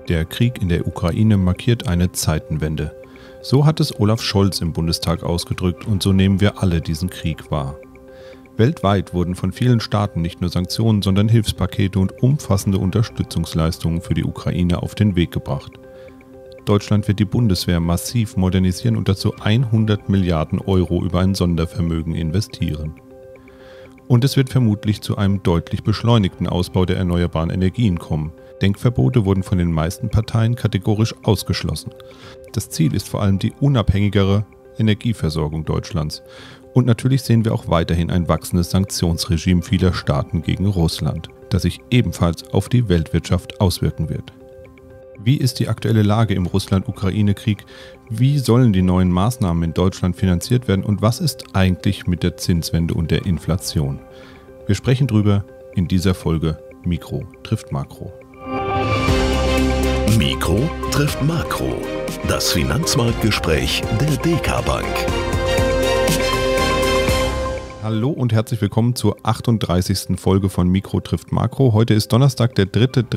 Der Krieg in der Ukraine markiert eine Zeitenwende. So hat es Olaf Scholz im Bundestag ausgedrückt und so nehmen wir alle diesen Krieg wahr. Weltweit wurden von vielen Staaten nicht nur Sanktionen, sondern Hilfspakete und umfassende Unterstützungsleistungen für die Ukraine auf den Weg gebracht. Deutschland wird die Bundeswehr massiv modernisieren und dazu 100 Milliarden Euro über ein Sondervermögen investieren. Und es wird vermutlich zu einem deutlich beschleunigten Ausbau der erneuerbaren Energien kommen. Denkverbote wurden von den meisten Parteien kategorisch ausgeschlossen. Das Ziel ist vor allem die unabhängigere Energieversorgung Deutschlands. Und natürlich sehen wir auch weiterhin ein wachsendes Sanktionsregime vieler Staaten gegen Russland, das sich ebenfalls auf die Weltwirtschaft auswirken wird. Wie ist die aktuelle Lage im Russland-Ukraine-Krieg? Wie sollen die neuen Maßnahmen in Deutschland finanziert werden? Und was ist eigentlich mit der Zinswende und der Inflation? Wir sprechen drüber in dieser Folge Mikro trifft Makro. Mikro trifft Makro. Das Finanzmarktgespräch der DK Bank. Hallo und herzlich willkommen zur 38. Folge von Mikro trifft Makro. Heute ist Donnerstag, der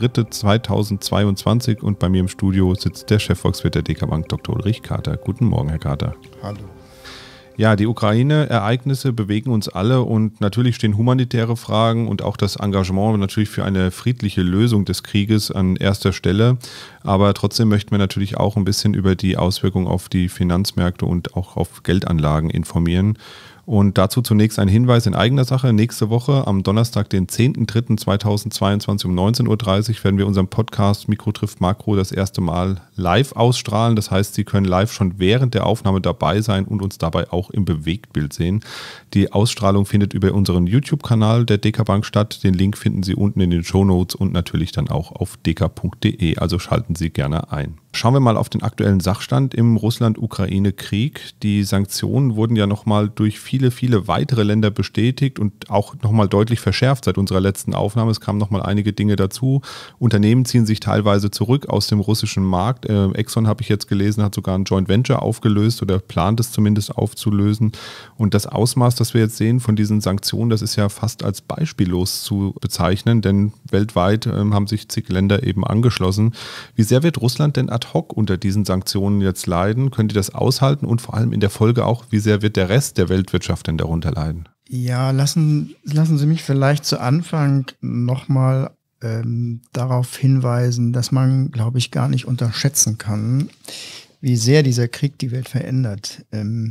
3.3.2022 und bei mir im Studio sitzt der Chefvolkswirt der DK Bank, Dr. Ulrich Kater. Guten Morgen, Herr Kater. Hallo. Ja, die Ukraine-Ereignisse bewegen uns alle und natürlich stehen humanitäre Fragen und auch das Engagement natürlich für eine friedliche Lösung des Krieges an erster Stelle. Aber trotzdem möchten wir natürlich auch ein bisschen über die Auswirkungen auf die Finanzmärkte und auch auf Geldanlagen informieren. Und dazu zunächst ein Hinweis in eigener Sache. Nächste Woche am Donnerstag, den 10.03.2022 um 19.30 Uhr werden wir unseren Podcast Mikro trifft Makro das erste Mal live ausstrahlen. Das heißt, Sie können live schon während der Aufnahme dabei sein und uns dabei auch im Bewegtbild sehen. Die Ausstrahlung findet über unseren YouTube-Kanal der DK Bank statt. Den Link finden Sie unten in den Shownotes und natürlich dann auch auf dk.de. Also schalten Sie gerne ein. Schauen wir mal auf den aktuellen Sachstand im Russland-Ukraine-Krieg. Die Sanktionen wurden ja nochmal durch viele weitere Länder bestätigt und auch nochmal deutlich verschärft seit unserer letzten Aufnahme. Es kamen nochmal einige Dinge dazu. Unternehmen ziehen sich teilweise zurück aus dem russischen Markt. Exxon, habe ich jetzt gelesen, hat sogar ein Joint Venture aufgelöst oder plant es zumindest aufzulösen. Und das Ausmaß, das wir jetzt sehen von diesen Sanktionen, das ist ja fast als beispiellos zu bezeichnen, denn weltweit haben sich zig Länder eben angeschlossen. Wie sehr wird Russland denn ad hoc unter diesen Sanktionen jetzt leiden? Können die das aushalten? Und vor allem in der Folge auch, wie sehr wird der Rest der Weltwirtschaft denn darunter leiden? Ja, lassen Sie mich vielleicht zu Anfang nochmal darauf hinweisen, dass man, glaube ich, gar nicht unterschätzen kann, wie sehr dieser Krieg die Welt verändert.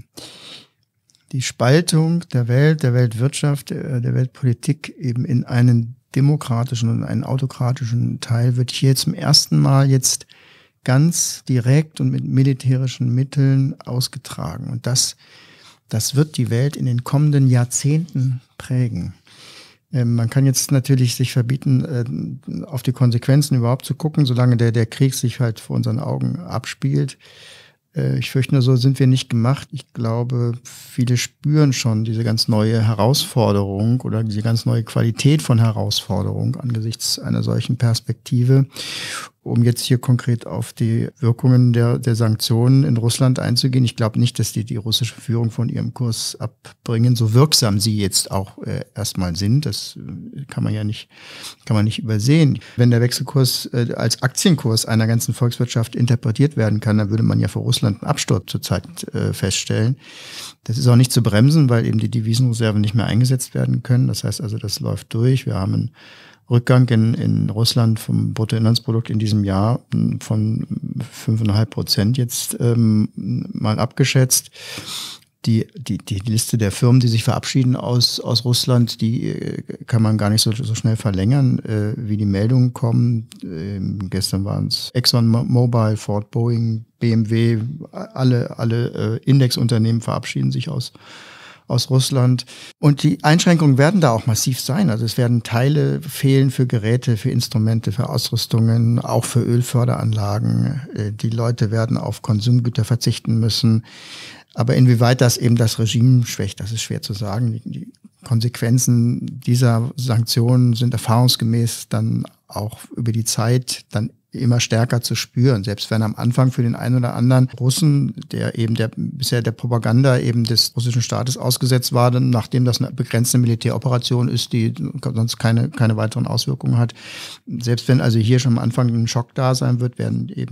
Die Spaltung der Welt, der Weltwirtschaft, der Weltpolitik eben in einen demokratischen und einen autokratischen Teil wird hier zum ersten Mal jetzt ganz direkt und mit militärischen Mitteln ausgetragen. Und das wird die Welt in den kommenden Jahrzehnten prägen. Man kann jetzt natürlich sich verbieten, auf die Konsequenzen überhaupt zu gucken, solange der Krieg sich halt vor unseren Augen abspielt. Ich fürchte nur, so sind wir nicht gemacht. Ich glaube, viele spüren schon diese ganz neue Herausforderung oder diese ganz neue Qualität von Herausforderung angesichts einer solchen Perspektive. Um jetzt hier konkret auf die Wirkungen der Sanktionen in Russland einzugehen. Ich glaube nicht, dass die russische Führung von ihrem Kurs abbringen, so wirksam sie jetzt auch erstmal sind. Das kann man nicht übersehen. Wenn der Wechselkurs als Aktienkurs einer ganzen Volkswirtschaft interpretiert werden kann, dann würde man ja für Russland einen Absturz zurzeit feststellen. Das ist auch nicht zu bremsen, weil eben die Devisenreserven nicht mehr eingesetzt werden können. Das heißt also, das läuft durch. Wir haben einen Rückgang in Russland vom Bruttoinlandsprodukt in diesem Jahr von 5,5% jetzt mal abgeschätzt. Die Liste der Firmen, die sich verabschieden aus Russland, die kann man gar nicht so schnell verlängern, wie die Meldungen kommen. Gestern waren es ExxonMobil, Ford, Boeing, BMW, alle Indexunternehmen verabschieden sich aus Russland. Und die Einschränkungen werden da auch massiv sein. Also es werden Teile fehlen für Geräte, für Instrumente, für Ausrüstungen, auch für Ölförderanlagen. Die Leute werden auf Konsumgüter verzichten müssen. Aber inwieweit das eben das Regime schwächt, das ist schwer zu sagen. Die Konsequenzen dieser Sanktionen sind erfahrungsgemäß dann auch über die Zeit dann immer stärker zu spüren. Selbst wenn am Anfang für den einen oder anderen Russen, der eben bisher der Propaganda eben des russischen Staates ausgesetzt war, dann, nachdem das eine begrenzte Militäroperation ist, die sonst keine weiteren Auswirkungen hat. Selbst wenn also hier schon am Anfang ein Schock da sein wird, werden eben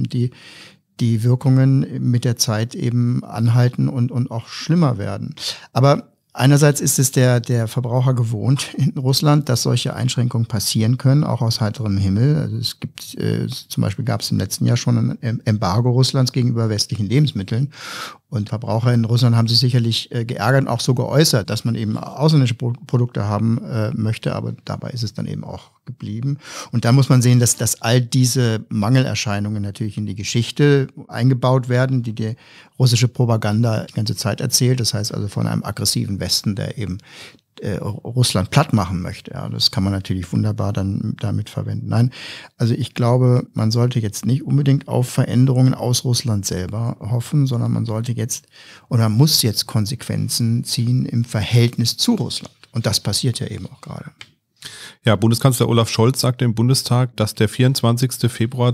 die Wirkungen mit der Zeit eben anhalten und auch schlimmer werden. Aber einerseits ist es der Verbraucher gewohnt in Russland, dass solche Einschränkungen passieren können, auch aus heiterem Himmel. Also es gibt, zum Beispiel gab es im letzten Jahr schon ein Embargo Russlands gegenüber westlichen Lebensmitteln. Und Verbraucher in Russland haben sich sicherlich geärgert und auch so geäußert, dass man eben ausländische Produkte haben möchte, aber dabei ist es dann eben auch geblieben. Und da muss man sehen, dass all diese Mangelerscheinungen natürlich in die Geschichte eingebaut werden, die russische Propaganda die ganze Zeit erzählt. Das heißt also von einem aggressiven Westen, der eben Russland platt machen möchte. Ja, das kann man natürlich wunderbar dann damit verwenden. Nein, also ich glaube, man sollte jetzt nicht unbedingt auf Veränderungen aus Russland selber hoffen, sondern man sollte jetzt oder muss jetzt Konsequenzen ziehen im Verhältnis zu Russland. Und das passiert ja eben auch gerade. Ja, Bundeskanzler Olaf Scholz sagte im Bundestag, dass der 24. Februar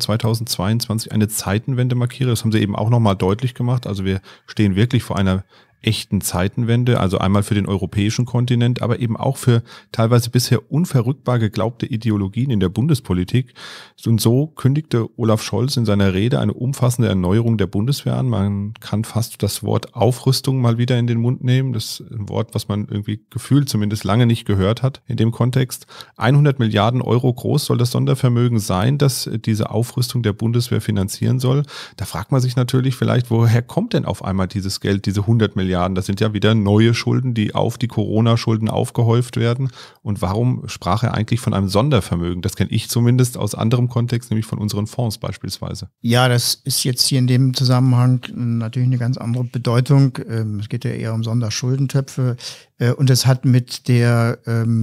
2022 eine Zeitenwende markiere. Das haben sie eben auch nochmal deutlich gemacht. Also wir stehen wirklich vor einer echten Zeitenwende, also einmal für den europäischen Kontinent, aber eben auch für teilweise bisher unverrückbar geglaubte Ideologien in der Bundespolitik. Und so kündigte Olaf Scholz in seiner Rede eine umfassende Erneuerung der Bundeswehr an. Man kann fast das Wort Aufrüstung mal wieder in den Mund nehmen. Das ist ein Wort, was man irgendwie gefühlt zumindest lange nicht gehört hat in dem Kontext. 100 Milliarden Euro groß soll das Sondervermögen sein, das diese Aufrüstung der Bundeswehr finanzieren soll. Da fragt man sich natürlich vielleicht, woher kommt denn auf einmal dieses Geld, diese 100 Milliarden? Das sind ja wieder neue Schulden, die auf die Corona-Schulden aufgehäuft werden. Und warum sprach er eigentlich von einem Sondervermögen? Das kenne ich zumindest aus anderem Kontext, nämlich von unseren Fonds beispielsweise. Ja, das ist jetzt hier in dem Zusammenhang natürlich eine ganz andere Bedeutung. Es geht ja eher um Sonderschuldentöpfe. Und es hat mit der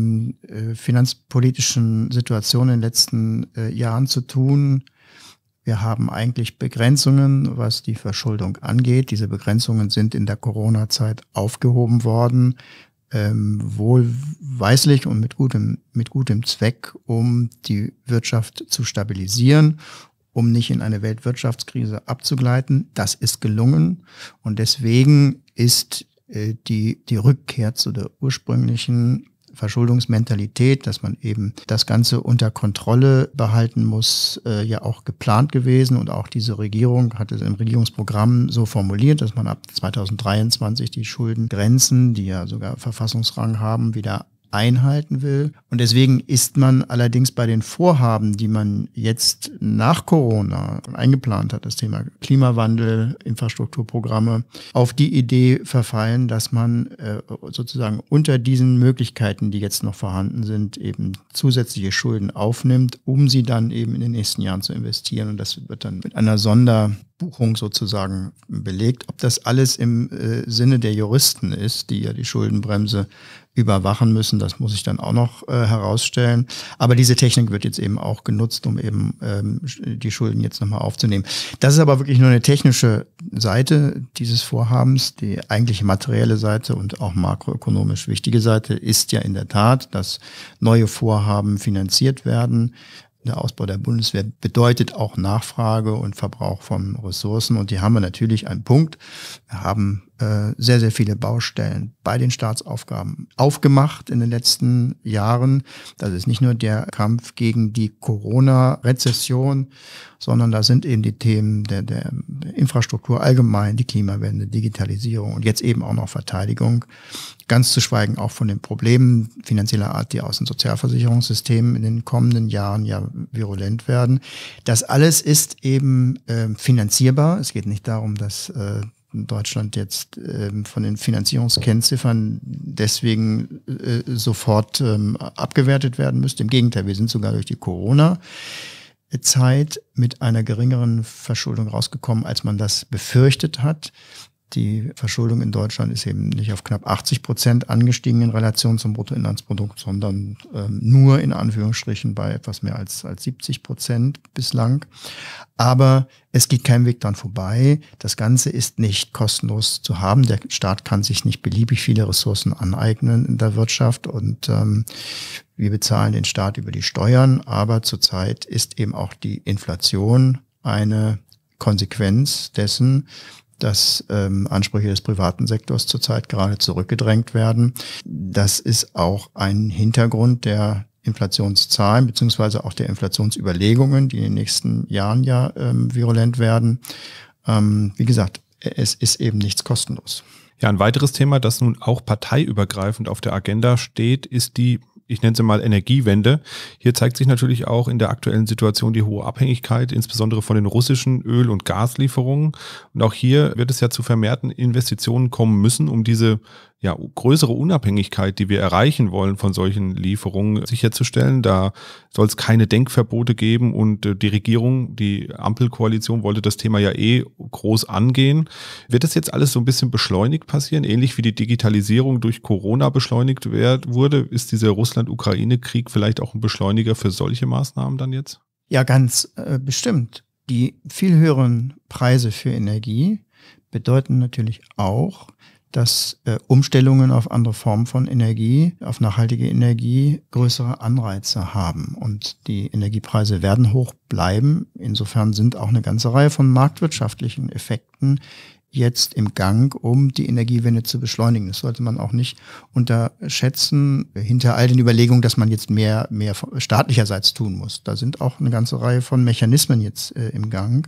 finanzpolitischen Situation in den letzten Jahren zu tun. Wir haben eigentlich Begrenzungen, was die Verschuldung angeht. Diese Begrenzungen sind in der Corona-Zeit aufgehoben worden, wohlweislich und mit gutem Zweck, um die Wirtschaft zu stabilisieren, um nicht in eine Weltwirtschaftskrise abzugleiten. Das ist gelungen und deswegen ist die Rückkehr zu der ursprünglichen Verschuldungsmentalität, dass man eben das Ganze unter Kontrolle behalten muss, ja auch geplant gewesen. Und auch diese Regierung hat es im Regierungsprogramm so formuliert, dass man ab 2023 die Schuldengrenzen, die ja sogar Verfassungsrang haben, wieder einhalten will. Und deswegen ist man allerdings bei den Vorhaben, die man jetzt nach Corona eingeplant hat, das Thema Klimawandel, Infrastrukturprogramme, auf die Idee verfallen, dass man sozusagen unter diesen Möglichkeiten, die jetzt noch vorhanden sind, eben zusätzliche Schulden aufnimmt, um sie dann eben in den nächsten Jahren zu investieren. Und das wird dann mit einer Sonderbuchung sozusagen belegt. Ob das alles im Sinne der Juristen ist, die ja die Schuldenbremse überwachen müssen, das muss ich dann auch noch herausstellen. Aber diese Technik wird jetzt eben auch genutzt, um eben die Schulden jetzt nochmal aufzunehmen. Das ist aber wirklich nur eine technische Seite dieses Vorhabens. Die eigentliche materielle Seite und auch makroökonomisch wichtige Seite ist ja in der Tat, dass neue Vorhaben finanziert werden. Der Ausbau der Bundeswehr bedeutet auch Nachfrage und Verbrauch von Ressourcen. Und hier haben wir natürlich einen Punkt. Wir haben sehr, sehr viele Baustellen bei den Staatsaufgaben aufgemacht in den letzten Jahren. Das ist nicht nur der Kampf gegen die Corona-Rezession, sondern da sind eben die Themen der Infrastruktur allgemein, die Klimawende, Digitalisierung und jetzt eben auch noch Verteidigung. Ganz zu schweigen auch von den Problemen finanzieller Art, die aus dem Sozialversicherungssystem in den kommenden Jahren ja virulent werden. Das alles ist eben finanzierbar. Es geht nicht darum, dass Deutschland jetzt von den Finanzierungskennziffern deswegen sofort abgewertet werden müsste. Im Gegenteil, wir sind sogar durch die Corona-Zeit mit einer geringeren Verschuldung rausgekommen, als man das befürchtet hat. Die Verschuldung in Deutschland ist eben nicht auf knapp 80% angestiegen in Relation zum Bruttoinlandsprodukt, sondern nur in Anführungsstrichen bei etwas mehr als 70% bislang. Aber es geht kein Weg dran vorbei. Das Ganze ist nicht kostenlos zu haben. Der Staat kann sich nicht beliebig viele Ressourcen aneignen in der Wirtschaft und wir bezahlen den Staat über die Steuern. Aber zurzeit ist eben auch die Inflation eine Konsequenz dessen, dass Ansprüche des privaten Sektors zurzeit gerade zurückgedrängt werden. Das ist auch ein Hintergrund der Inflationszahlen beziehungsweise auch der Inflationsüberlegungen, die in den nächsten Jahren ja virulent werden. Wie gesagt, es ist eben nichts kostenlos. Ja, ein weiteres Thema, das nun auch parteiübergreifend auf der Agenda steht, ist die, ich nenne sie mal Energiewende. Hier zeigt sich natürlich auch in der aktuellen Situation die hohe Abhängigkeit, insbesondere von den russischen Öl- und Gaslieferungen. Und auch hier wird es ja zu vermehrten Investitionen kommen müssen, um diese größere Unabhängigkeit, die wir erreichen wollen von solchen Lieferungen, sicherzustellen. Da soll es keine Denkverbote geben und die Regierung, die Ampelkoalition, wollte das Thema ja groß angehen. Wird das jetzt alles so ein bisschen beschleunigt passieren, ähnlich wie die Digitalisierung durch Corona beschleunigt wurde? Ist dieser Russland-Ukraine-Krieg vielleicht auch ein Beschleuniger für solche Maßnahmen dann jetzt? Ja, ganz bestimmt. Die viel höheren Preise für Energie bedeuten natürlich auch, dass Umstellungen auf andere Formen von Energie, auf nachhaltige Energie größere Anreize haben. Und die Energiepreise werden hoch bleiben. Insofern sind auch eine ganze Reihe von marktwirtschaftlichen Effekten jetzt im Gang, um die Energiewende zu beschleunigen. Das sollte man auch nicht unterschätzen hinter all den Überlegungen, dass man jetzt mehr staatlicherseits tun muss. Da sind auch eine ganze Reihe von Mechanismen jetzt im Gang.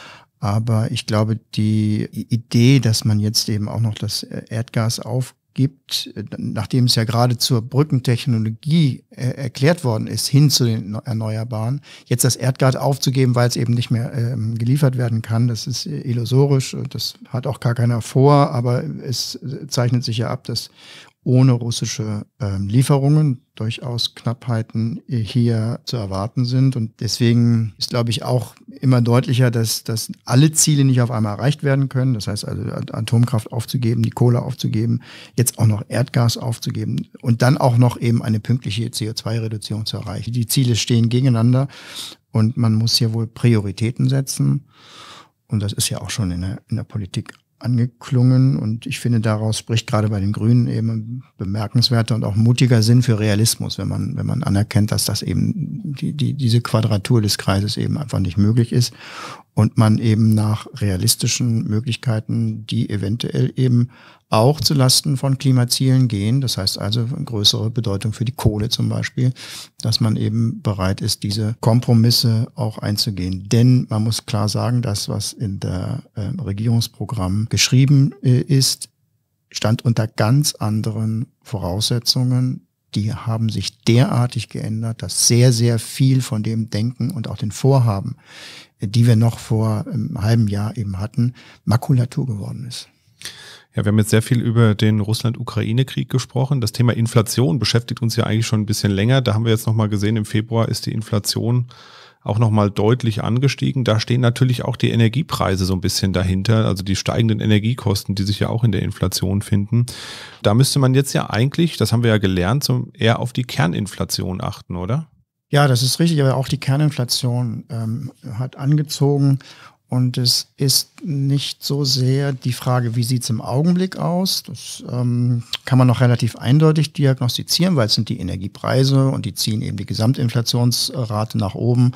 Aber ich glaube, die Idee, dass man jetzt eben auch noch das Erdgas aufgibt, nachdem es ja gerade zur Brückentechnologie erklärt worden ist, hin zu den Erneuerbaren, jetzt das Erdgas aufzugeben, weil es eben nicht mehr geliefert werden kann, das ist illusorisch. Das hat auch gar keiner vor, aber es zeichnet sich ja ab, dass ohne russische Lieferungen durchaus Knappheiten hier zu erwarten sind. Und deswegen ist, glaube ich, auch immer deutlicher, dass alle Ziele nicht auf einmal erreicht werden können. Das heißt also, Atomkraft aufzugeben, die Kohle aufzugeben, jetzt auch noch Erdgas aufzugeben und dann auch noch eben eine pünktliche CO2-Reduzierung zu erreichen. Die Ziele stehen gegeneinander und man muss hier wohl Prioritäten setzen. Und das ist ja auch schon in der Politik angeklungen und ich finde, daraus spricht gerade bei den Grünen eben ein bemerkenswerter und auch mutiger Sinn für Realismus, wenn man anerkennt, dass das eben diese Quadratur des Kreises eben einfach nicht möglich ist und man eben nach realistischen Möglichkeiten, die eventuell eben auch zu Lasten von Klimazielen gehen, das heißt also eine größere Bedeutung für die Kohle zum Beispiel, dass man eben bereit ist, diese Kompromisse auch einzugehen. Denn man muss klar sagen, das, was in der Regierungsprogramm geschrieben ist, stand unter ganz anderen Voraussetzungen. Die haben sich derartig geändert, dass sehr, sehr viel von dem Denken und auch den Vorhaben, die wir noch vor einem halben Jahr eben hatten, Makulatur geworden ist. Ja, wir haben jetzt sehr viel über den Russland-Ukraine-Krieg gesprochen. Das Thema Inflation beschäftigt uns ja eigentlich schon ein bisschen länger. Da haben wir jetzt nochmal gesehen, im Februar ist die Inflation auch nochmal deutlich angestiegen. Da stehen natürlich auch die Energiepreise so ein bisschen dahinter, also die steigenden Energiekosten, die sich ja auch in der Inflation finden. Da müsste man jetzt ja eigentlich, das haben wir ja gelernt, eher auf die Kerninflation achten, oder? Ja, das ist richtig, aber auch die Kerninflation hat angezogen. Und es ist nicht so sehr die Frage, wie sieht es im Augenblick aus. Das kann man noch relativ eindeutig diagnostizieren, weil es sind die Energiepreise und die ziehen eben die Gesamtinflationsrate nach oben.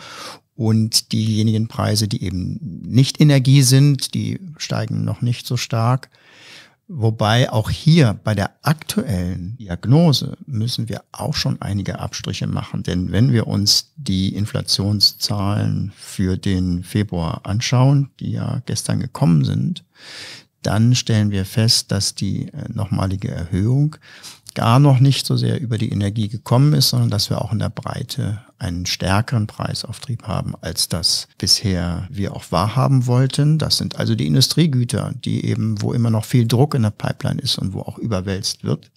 Und diejenigen Preise, die eben nicht Energie sind, die steigen noch nicht so stark. Wobei auch hier bei der aktuellen Diagnose müssen wir auch schon einige Abstriche machen. Denn wenn wir uns die Inflationszahlen für den Februar anschauen, die ja gestern gekommen sind, dann stellen wir fest, dass die nochmalige Erhöhung gar noch nicht so sehr über die Energie gekommen ist, sondern dass wir auch in der Breite einen stärkeren Preisauftrieb haben, als das bisher wir auch wahrhaben wollten. Das sind also die Industriegüter, die eben, wo immer noch viel Druck in der Pipeline ist und wo auch überwälzt wird.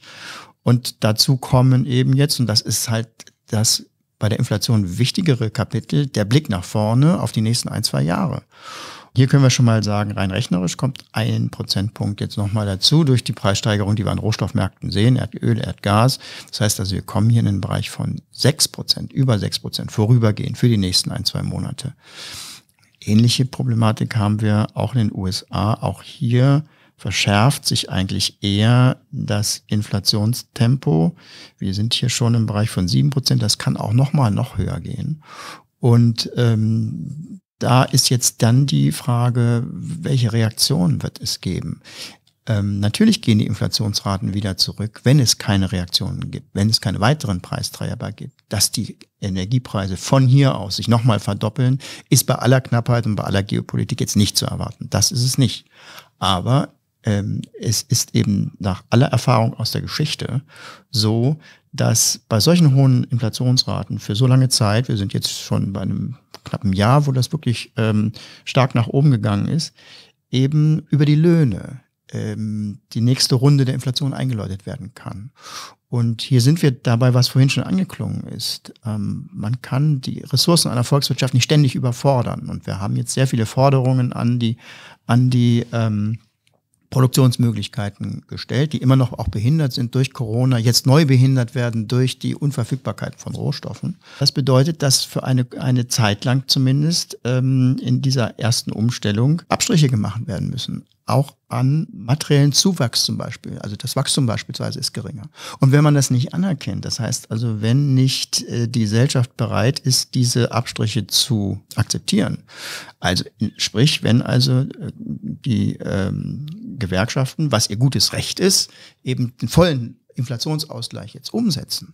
Und dazu kommen eben jetzt, und das ist halt das bei der Inflation wichtigere Kapitel, der Blick nach vorne auf die nächsten 1-2 Jahre. Hier können wir schon mal sagen, rein rechnerisch kommt 1 Prozentpunkt jetzt nochmal dazu durch die Preissteigerung, die wir an Rohstoffmärkten sehen, Erdöl, Erdgas. Das heißt also, wir kommen hier in den Bereich von 6%, über 6% vorübergehend für die nächsten 1-2 Monate. Ähnliche Problematik haben wir auch in den USA. Auch hier verschärft sich eigentlich eher das Inflationstempo. Wir sind hier schon im Bereich von 7%. Das kann auch noch höher gehen. Und da ist jetzt dann die Frage, welche Reaktion wird es geben? Natürlich gehen die Inflationsraten wieder zurück, wenn es keine Reaktionen gibt, wenn es keine weiteren Preistreiber gibt. Dass die Energiepreise von hier aus sich nochmal verdoppeln, ist bei aller Knappheit und bei aller Geopolitik jetzt nicht zu erwarten. Das ist es nicht. Aber es ist eben nach aller Erfahrung aus der Geschichte so, dass bei solchen hohen Inflationsraten für so lange Zeit, wir sind jetzt schon bei einem knappen Jahr, wo das wirklich stark nach oben gegangen ist, eben über die Löhne die nächste Runde der Inflation eingeläutet werden kann. Und hier sind wir dabei, was vorhin schon angeklungen ist. Man kann die Ressourcen einer Volkswirtschaft nicht ständig überfordern. Und wir haben jetzt sehr viele Forderungen an die Produktionsmöglichkeiten gestellt, die immer noch auch behindert sind durch Corona, jetzt neu behindert werden durch die Unverfügbarkeit von Rohstoffen. Das bedeutet, dass für eine Zeit lang zumindest in dieser ersten Umstellung Abstriche gemacht werden müssen. Auch an materiellen Zuwachs zum Beispiel. Also das Wachstum beispielsweise ist geringer. Und wenn man das nicht anerkennt, das heißt also, wenn nicht die Gesellschaft bereit ist, diese Abstriche zu akzeptieren, also sprich, wenn also die Gewerkschaften, was ihr gutes Recht ist, eben den vollen Inflationsausgleich jetzt umsetzen,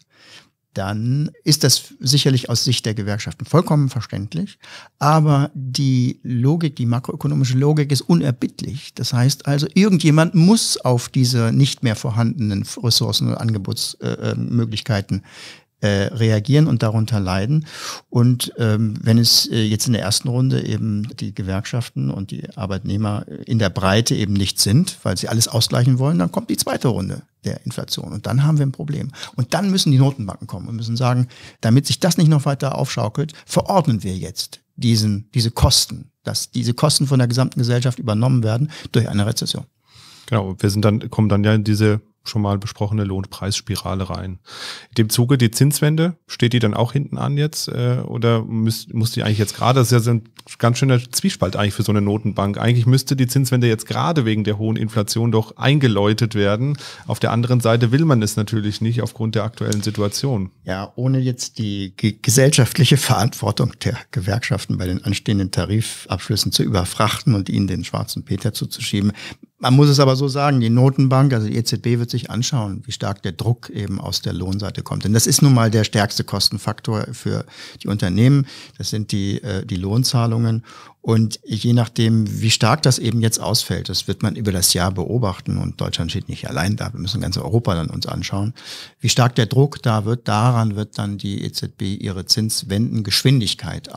dann ist das sicherlich aus Sicht der Gewerkschaften vollkommen verständlich. Aber die Logik, die makroökonomische Logik ist unerbittlich. Das heißt also, irgendjemand muss auf diese nicht mehr vorhandenen Ressourcen und Angebotsmöglichkeiten reagieren und darunter leiden. Und wenn es jetzt in der ersten Runde eben die Gewerkschaften und die Arbeitnehmer in der Breite eben nicht sind, weil sie alles ausgleichen wollen, dann kommt die zweite Runde der Inflation. Und dann haben wir ein Problem. Und dann müssen die Notenbanken kommen und müssen sagen, damit sich das nicht noch weiter aufschaukelt, verordnen wir jetzt diese Kosten, dass diese Kosten von der gesamten Gesellschaft übernommen werden durch eine Rezession. Genau, kommen dann ja in diese schon mal besprochene Lohnpreisspirale rein. In dem Zuge die Zinswende, steht die dann auch hinten an jetzt oder muss die eigentlich jetzt gerade, das ist ja so ein ganz schöner Zwiespalt eigentlich für so eine Notenbank. Eigentlich müsste die Zinswende jetzt gerade wegen der hohen Inflation doch eingeläutet werden. Auf der anderen Seite will man es natürlich nicht aufgrund der aktuellen Situation. Ja, ohne jetzt die gesellschaftliche Verantwortung der Gewerkschaften bei den anstehenden Tarifabschlüssen zu überfrachten und ihnen den schwarzen Peter zuzuschieben. Man muss es aber so sagen, die Notenbank, also die EZB, wird sich anschauen, wie stark der Druck eben aus der Lohnseite kommt. Denn das ist nun mal der stärkste Kostenfaktor für die Unternehmen. Das sind die Lohnzahlungen. Und je nachdem, wie stark das eben jetzt ausfällt, das wird man über das Jahr beobachten. Und Deutschland steht nicht allein da. Wir müssen ganz Europa dann uns anschauen. Wie stark der Druck da wird, daran wird dann die EZB ihre Zinswendengeschwindigkeit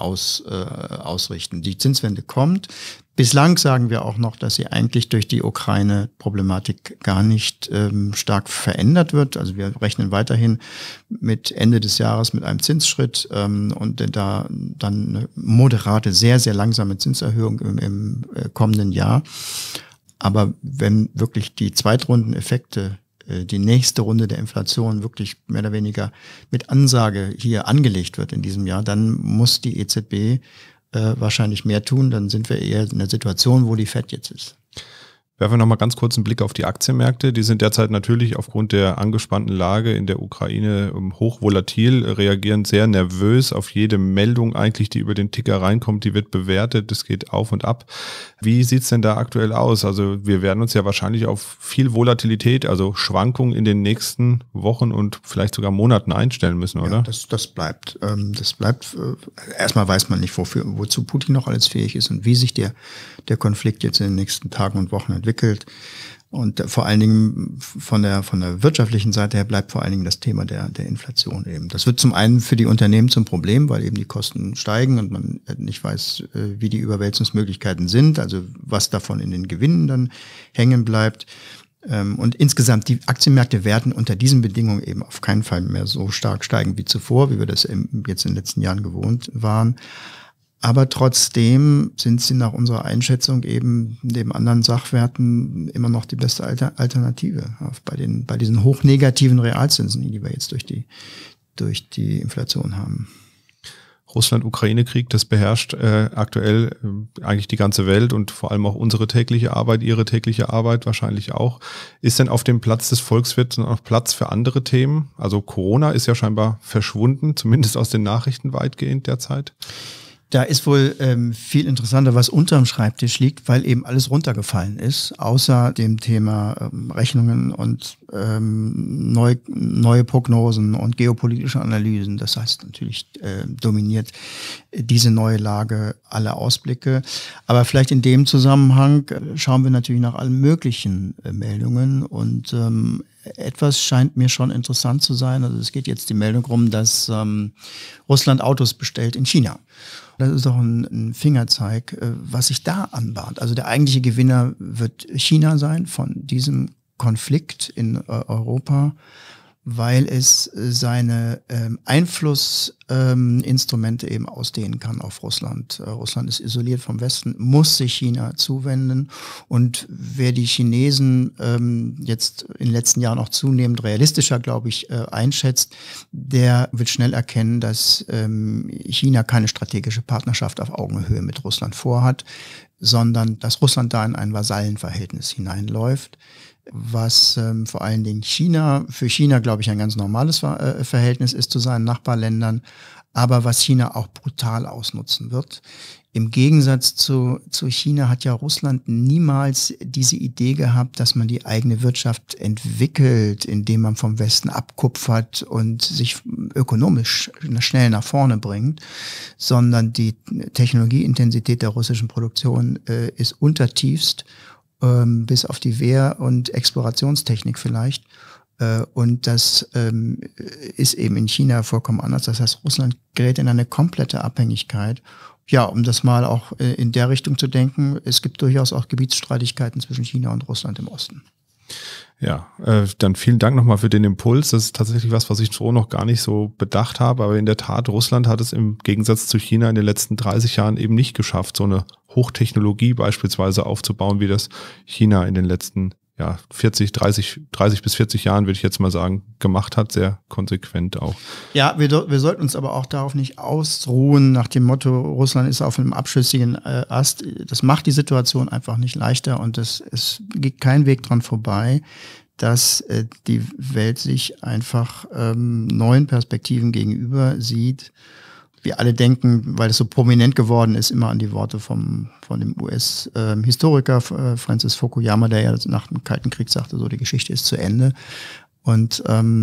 ausrichten. Die Zinswende kommt. Bislang sagen wir auch noch, dass sie eigentlich durch die Ukraine-Problematik gar nicht stark verändert wird. Also wir rechnen weiterhin mit Ende des Jahres mit einem Zinsschritt und da dann eine moderate, sehr, sehr langsame Zinserhöhung im kommenden Jahr. Aber wenn wirklich die Zweitrundeneffekte, die nächste Runde der Inflation wirklich mehr oder weniger mit Ansage hier angelegt wird in diesem Jahr, dann muss die EZB wahrscheinlich mehr tun, dann sind wir eher in der Situation, wo die FED jetzt ist. Werfen wir noch mal ganz kurz einen Blick auf die Aktienmärkte. Die sind derzeit natürlich aufgrund der angespannten Lage in der Ukraine hochvolatil, reagieren sehr nervös auf jede Meldung eigentlich, die über den Ticker reinkommt. Die wird bewertet, das geht auf und ab. Wie sieht's denn da aktuell aus? Also wir werden uns ja wahrscheinlich auf viel Volatilität, also Schwankungen in den nächsten Wochen und vielleicht sogar Monaten einstellen müssen, oder? Ja, das bleibt. Erstmal weiß man nicht, wozu Putin noch alles fähig ist und wie sich der Konflikt jetzt in den nächsten Tagen und Wochen entwickelt. Und vor allen Dingen von der wirtschaftlichen Seite her bleibt vor allen Dingen das Thema der Inflation eben. Das wird zum einen für die Unternehmen zum Problem, weil eben die Kosten steigen und man nicht weiß, wie die Überwälzungsmöglichkeiten sind, also was davon in den Gewinnen dann hängen bleibt. Und insgesamt, die Aktienmärkte werden unter diesen Bedingungen eben auf keinen Fall mehr so stark steigen wie zuvor, wie wir das jetzt in den letzten Jahren gewohnt waren. Aber trotzdem sind sie nach unserer Einschätzung eben neben anderen Sachwerten immer noch die beste Alternative bei diesen hochnegativen Realzinsen, die wir jetzt durch die Inflation haben. Russland-Ukraine-Krieg, das beherrscht aktuell eigentlich die ganze Welt und vor allem auch unsere tägliche Arbeit, Ihre tägliche Arbeit wahrscheinlich auch. Ist denn auf dem Platz des Volkswirts noch Platz für andere Themen? Also Corona ist ja scheinbar verschwunden, zumindest aus den Nachrichten weitgehend derzeit. Da ist wohl viel interessanter, was unterm Schreibtisch liegt, weil eben alles runtergefallen ist, außer dem Thema Rechnungen und neue Prognosen und geopolitische Analysen. Das heißt natürlich dominiert diese neue Lage alle Ausblicke. Aber vielleicht in dem Zusammenhang schauen wir natürlich nach allen möglichen Meldungen und etwas scheint mir schon interessant zu sein. Also es geht jetzt die Meldung rum, dass Russland Autos bestellt in China. Das ist doch ein Fingerzeig, was sich da anbahnt. Also der eigentliche Gewinner wird China sein von diesem Konflikt in Europa, weil es seine Einflussinstrumente eben ausdehnen kann auf Russland. Russland ist isoliert vom Westen, muss sich China zuwenden. Und wer die Chinesen jetzt in den letzten Jahren auch zunehmend realistischer, glaube ich, einschätzt, der wird schnell erkennen, dass China keine strategische Partnerschaft auf Augenhöhe mit Russland vorhat, sondern dass Russland da in ein Vasallenverhältnis hineinläuft, was vor allen Dingen für China, glaube ich, ein ganz normales Verhältnis ist zu seinen Nachbarländern, aber was China auch brutal ausnutzen wird. Im Gegensatz zu China hat ja Russland niemals diese Idee gehabt, dass man die eigene Wirtschaft entwickelt, indem man vom Westen abkupfert und sich ökonomisch schnell nach vorne bringt, sondern die Technologieintensität der russischen Produktion ist untertiefst, bis auf die Wehr- und Explorationstechnik vielleicht. Und das ist eben in China vollkommen anders. Das heißt, Russland gerät in eine komplette Abhängigkeit. Ja, um das mal auch in der Richtung zu denken, es gibt durchaus auch Gebietsstreitigkeiten zwischen China und Russland im Osten. Ja, dann vielen Dank nochmal für den Impuls. Das ist tatsächlich was ich so noch gar nicht so bedacht habe. Aber in der Tat, Russland hat es im Gegensatz zu China in den letzten 30 Jahren eben nicht geschafft, so eine Hochtechnologie beispielsweise aufzubauen, wie das China in den letzten 30 bis 40 Jahren, würde ich jetzt mal sagen, gemacht hat, sehr konsequent auch. Ja, wir sollten uns aber auch darauf nicht ausruhen, nach dem Motto, Russland ist auf einem abschüssigen Ast. Das macht die Situation einfach nicht leichter und es geht kein Weg dran vorbei, dass die Welt sich einfach neuen Perspektiven gegenüber sieht. Wir alle denken, weil es so prominent geworden ist, immer an die Worte von dem US-Historiker Francis Fukuyama, der ja nach dem Kalten Krieg sagte, so die Geschichte ist zu Ende. Und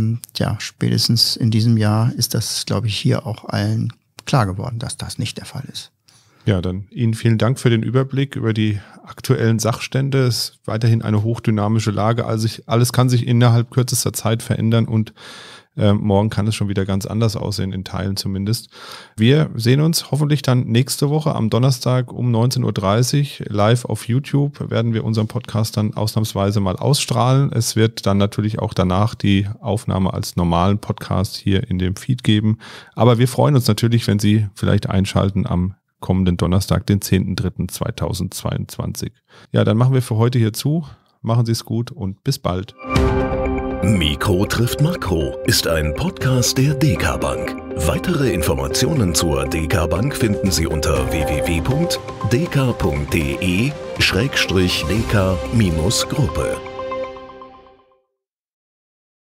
spätestens in diesem Jahr ist das, glaube ich, hier auch allen klar geworden, dass das nicht der Fall ist. Ja, dann Ihnen vielen Dank für den Überblick über die aktuellen Sachstände. Es ist weiterhin eine hochdynamische Lage. Also alles kann sich innerhalb kürzester Zeit verändern und morgen kann es schon wieder ganz anders aussehen, in Teilen zumindest. Wir sehen uns hoffentlich dann nächste Woche am Donnerstag um 19.30 Uhr live auf YouTube. Werden wir unseren Podcast dann ausnahmsweise mal ausstrahlen. Es wird dann natürlich auch danach die Aufnahme als normalen Podcast hier in dem Feed geben. Aber wir freuen uns natürlich, wenn Sie vielleicht einschalten am kommenden Donnerstag, den 10.03.2022. Ja, dann machen wir für heute hier zu. Machen Sie es gut und bis bald. Mikro trifft Makro ist ein Podcast der DK Bank. Weitere Informationen zur DK Bank finden Sie unter www.dk.de/dk-gruppe.